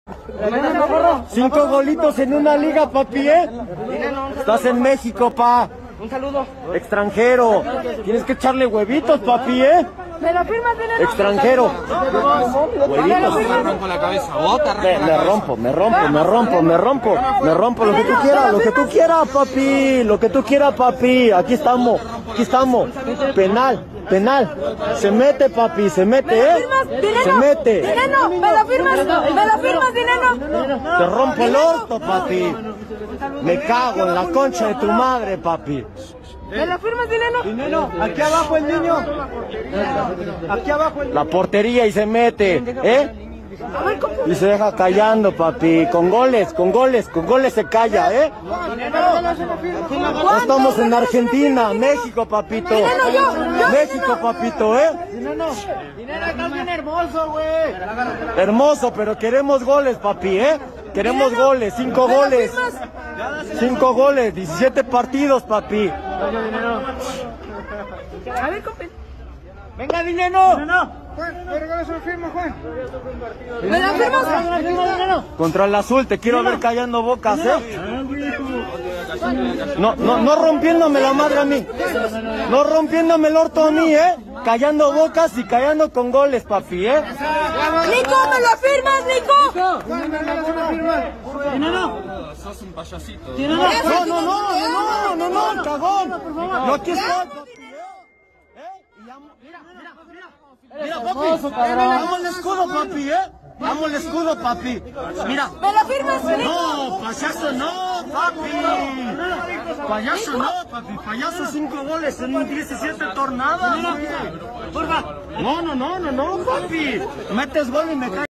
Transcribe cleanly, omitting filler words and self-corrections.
5 golitos en una liga, papi, ¿eh? Estás en México, pa. Un saludo. Extranjero. Tienes que echarle huevitos, papi, ¿eh? ¿Me lo firmas, Dinero? Extranjero. Huevitos. Me rompo la cabeza. Me rompo lo que tú quieras, papi. Lo que tú quieras, papi. Aquí estamos. Penal. Se mete, papi, se mete, ¿eh? Se mete. Dinero, ¿me lo firmas, Dinero? Te rompo el orto, papi. Me cago en la concha de tu madre, papi. ¿Me lo firmas, Dinero? Dinero, aquí abajo el niño. Aquí abajo el niño. La portería y se mete, ¿eh? A ver, ¿cómo? Y se deja callando, papi. Con goles se calla, ¿eh? No estamos en Argentina, México, papito. México, papito, ¿eh? Dinero, estás bien hermoso, güey. Hermoso, pero queremos goles, papi, ¿eh? Queremos goles, 5 goles. 5 goles, 17 partidos, papi. A ver, compa. Venga, Dinero. ¿Me lo firmas? Contra el azul, te quiero ver callando bocas, ¿eh? No rompiéndome la madre a mí. No rompiéndome el orto a mí, ¿eh? Callando bocas y callando con goles, papi, ¿eh? Nico, ¿me lo firmas, Nico? Dinero. Sos un payasito. No, cagón. Yo aquí estoy, papi, Mira, papi, vamos el escudo, papi, ¿eh? Vamos el escudo, papi. Mira. ¿Me lo firmas, Nico? No, payaso no, papi. Payaso no, papi. Payaso 5 goles en 17 tornadas, güey. No, papi. Metes gol y me cae.